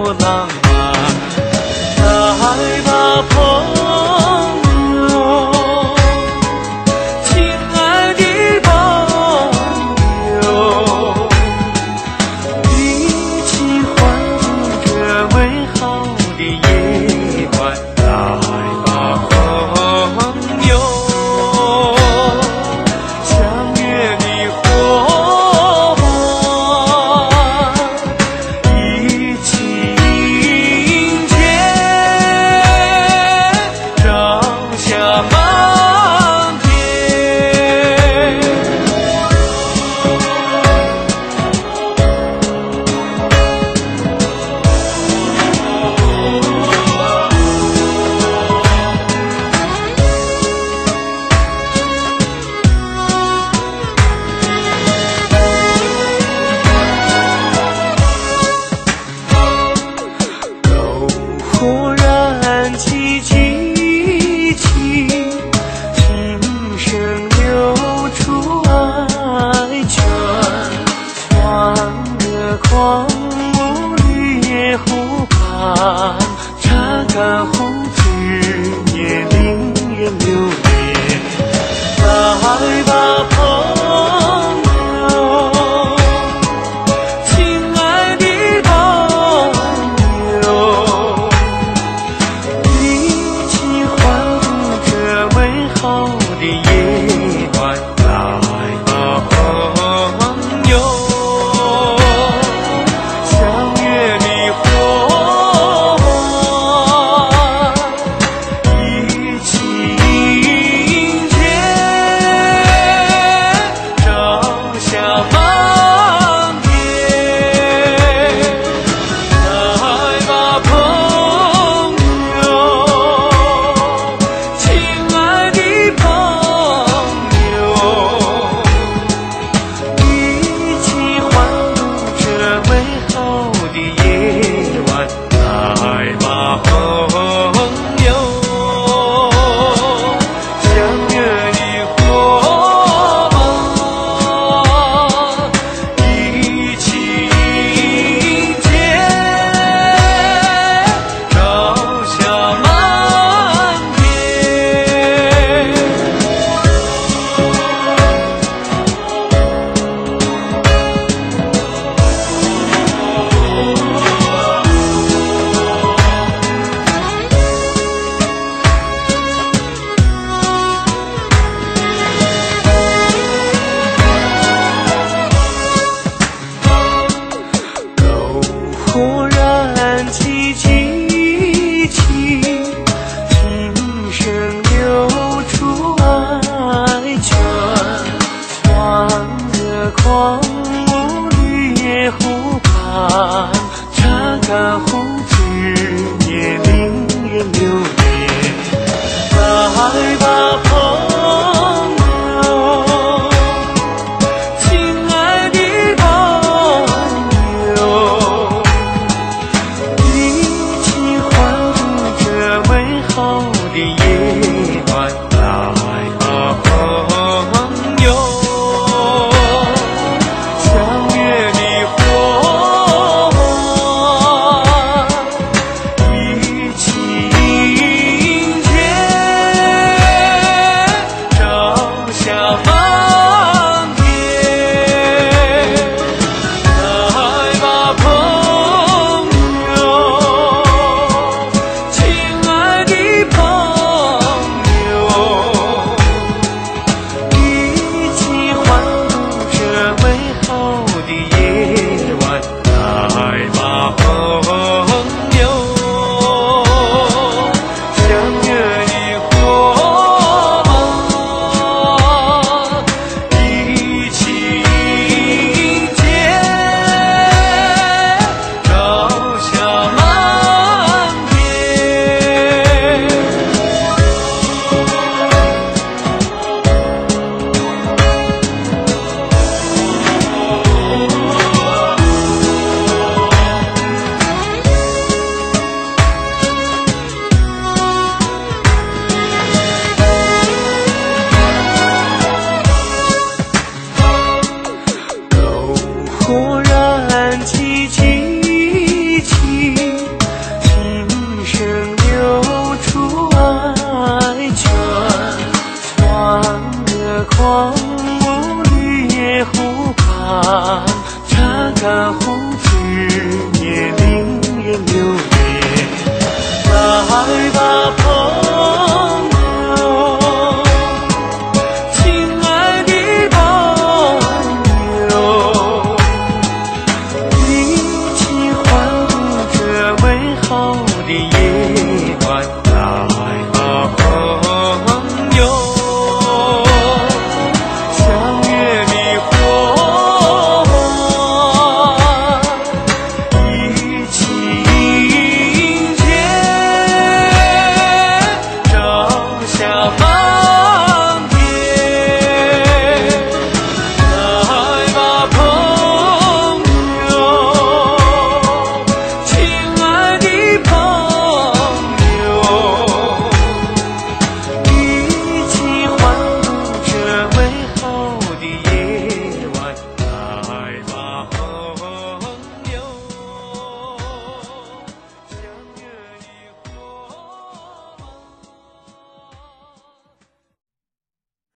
么浪漫。来吧，朋友，亲爱的朋友，一起欢度这美好的夜晚。来吧，朋友，相约的伙伴，一起迎接朝霞满天。篝火燃起激情，琴声流出爱泉，船的狂舞绿野湖畔，擦干胡子也令人留恋。来吧，朋友，亲爱的朋友，一起欢度这美好的夜晚。来吧，朋友，相约的伙伴，一起迎接朝霞满天。来吧，朋友，亲爱的朋友，一起欢度这美好的夜晚。来吧，朋友，相约的伙伴，一起迎接朝霞满天。篝火燃起激情，琴声流出爱泉，船的狂舞绿野湖畔，